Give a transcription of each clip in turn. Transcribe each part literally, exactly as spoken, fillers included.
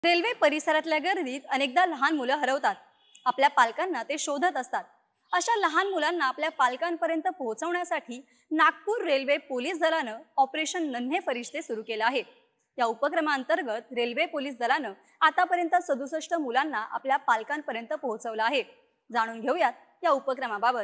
Railway परिसरातल्या गर्दीत अनेकदा लहान मुलं हरवतात। आपल्या पालकांना ते शोधत असतात। अशा लहान मुलांना आपल्या पालकांपर्यंत पोहोचवण्यासाठी नागपूर रेल्वे पोलीस दलानं ऑपरेशन नन्हे फरिश्ते सुरू केलं आहे। या उपक्रमांतर्गत रेल्वे पोलीस दलानं आतापर्यंत सदुसष्ट मुलांना आपल्या पालकांपर्यंत पोहोचवलं आहे। जाणून घेऊयात या उपक्रमाबाबत।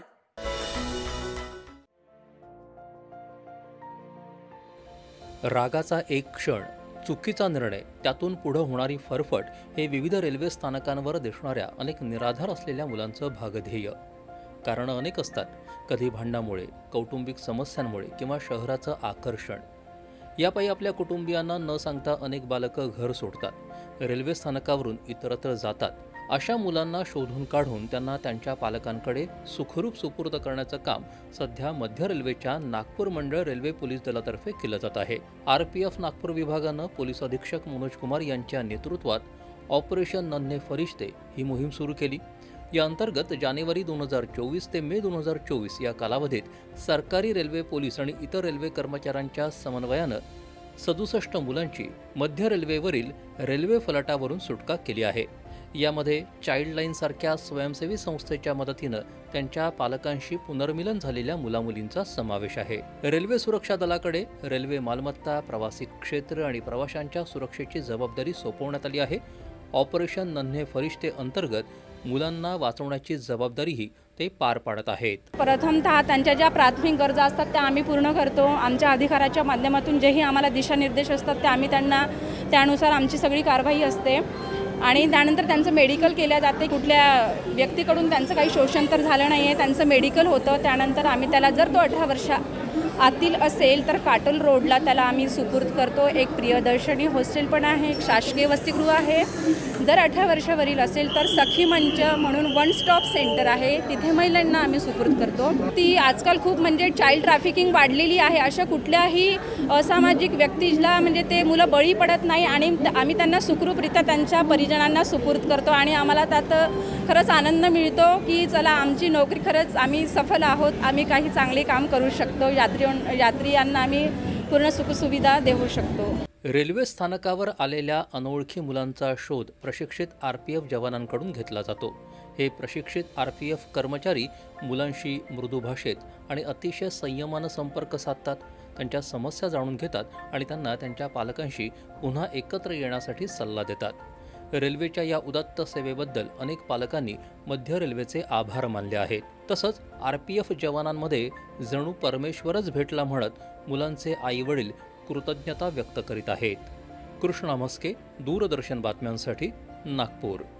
रागाचा एक क्षण, चुकीचा निर्णय, त्यातून पुढे होणारी फरफट हे विविध रेल्वे स्थानकांवर दिसणाऱ्या अनेक निराधार असलेल्या मुलांचं भागध्येय। कारण अनेक असतात, कधी भांडणामुळे, कौटुंबिक समस्यांमुळे किंवा शहराचं आकर्षण। यापायी आपल्या कुटुंबियांना न सांगता अनेक बालकं घर सोडतात, रेल्वे स्थानकावरून इतरत्र जातात। अशा मुलांना शोधून काढून त्यांना त्यांच्या पालकांकडे सुखरूप सुपूर्द करण्याचं काम सध्या मध्य रेल्वेच्या नागपूर मंडळ रेल्वे पोलीस दलातर्फे केलं जात आहे। आर पी एफ नागपूर विभागानं पोलीस अधीक्षक मनोज कुमार यांच्या नेतृत्वात ऑपरेशन नन्हे फरिश्ते ही मोहीम सुरू केली। या अंतर्गत जानेवारी दोन हजार चोवीस ते मे दोन हजार चोवीस या कालावधीत सरकारी रेल्वे पोलीस आणि इतर रेल्वे कर्मचाऱ्यांच्या समन्वयानं सदुसष्ट मुलांची मध्य रेल्वेवरील रेल्वे फलाटावरून सुटका केली आहे। यामध्ये चाइल्डलाइन सारख्या स्वयंसेवी संस्थेच्या मदतीनं त्यांच्या पालकांशी पुनर्मिलन झालेल्या मुलामुलींचा समावेश आहे। रेल्वे सुरक्षा दलाकडे रेल्वे मालमत्ता, प्रवासी क्षेत्र आणि प्रवाशांच्या सुरक्षेची जबाबदारी सोपवण्यात आली आहे। ऑपरेशन नन्हे फरिश्ते अंतर्गत मुलांना वाचवण्याची जबाबदारीही ते पार पाडत आहेत। प्रथमतः त्यांच्या ज्या प्राथमिक गरजा असतात त्या आम्ही पूर्ण करतो। आमच्या अधिकाराच्या माध्यमातून जेही आम्हाला दिशानिर्देश असतात ते आम्ही त्यांना त्यानुसार आमची सगळी कारवाई असते। आणि त्यानंतर त्यांचं मेडिकल केलं जाते। कुठल्या व्यक्तीकडून त्यांचं काही शोषण तर झालं नाही आहे, त्यांचं मेडिकल होतं। त्यानंतर आम्ही त्याला जर तो अठरा वर्षा आतील असेल तर काटोल रोडला त्याला आम्ही सुपूर्द करतो। एक प्रियदर्शनी हॉस्टेल पण आहे, एक शासकीय वसतिगृह आहे। जर अठरा वर्षावरील असेल तर सखी मंच म्हणून वन स्टॉप सेंटर आहे, तिथे महिलांना आम्ही सुपूर्द करतो। ती आजकाल खूप म्हणजे चाइल्ड ट्रॅफिकिंग वाढलेली आहे। अशा कुठल्याही असामाजिक व्यक्तीला म्हणजे ते मुलं बळी पडत नाही आणि आम्ही त्यांना सुखरूपरित्या त्यांच्या परिजनांना सुपूर्द करतो। आणि आम्हाला त्यात खरंच आनंद मिळतो की चला आमची नोकरी खरंच आम्ही सफल आहोत, आम्ही काही चांगले काम करू शकतो, यात्री यात्रियांना आम्ही पूर्ण सुखसुविधा देऊ शकतो। रेल्वे स्थानकावर आलेल्या अनोळखी मुलांचा शोध प्रशिक्षित आर पी एफ जवानांकडून घेतला जातो। हे प्रशिक्षित आर पी एफ कर्मचारी मुलांशी मृदू भाषेत आणि अतिशय संयमानं संपर्क साधतात, त्यांच्या समस्या जाणून घेतात आणि त्यांना त्यांच्या पालकांशी पुन्हा एकत्र येण्यासाठी सल्ला देतात। रेल्वेच्या या उदात्त सेवेबद्दल अनेक पालकांनी मध्य रेल्वेचे आभार मानले आहेत। तसंच आर पी एफ जवानांमध्ये जणू परमेश्वरच भेटला म्हणत मुलांचे आईवडील कृतज्ञता व्यक्त करीत आहेत। कृष्णा मस्के, दूरदर्शन बातम्यांसाठी नागपूर।